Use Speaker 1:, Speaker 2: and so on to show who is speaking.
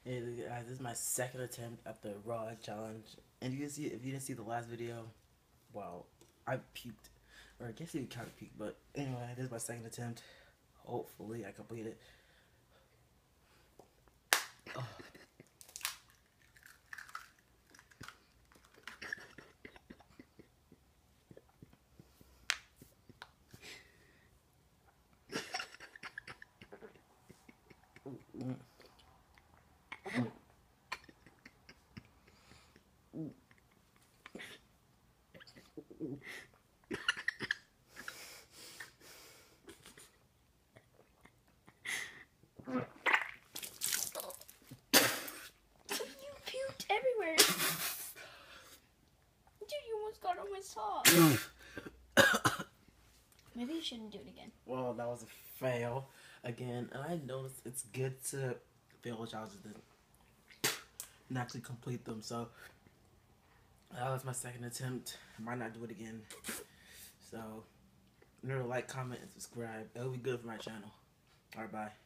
Speaker 1: Hey guys, this is my second attempt at the raw egg challenge. And you can see, if you didn't see the last video, well, I peaked, or I guess you kind of peaked. But anyway, this is my second attempt. Hopefully, I complete it. Oh.
Speaker 2: You puked everywhere. Dude, you almost got on my sock. Maybe you shouldn't do it again.
Speaker 1: Well, that was a fail again. And I noticed it's good to fail challenges and actually complete them. So that was my second attempt. I might not do it again. So remember to like, comment, and subscribe. It'll be good for my channel. Alright, bye.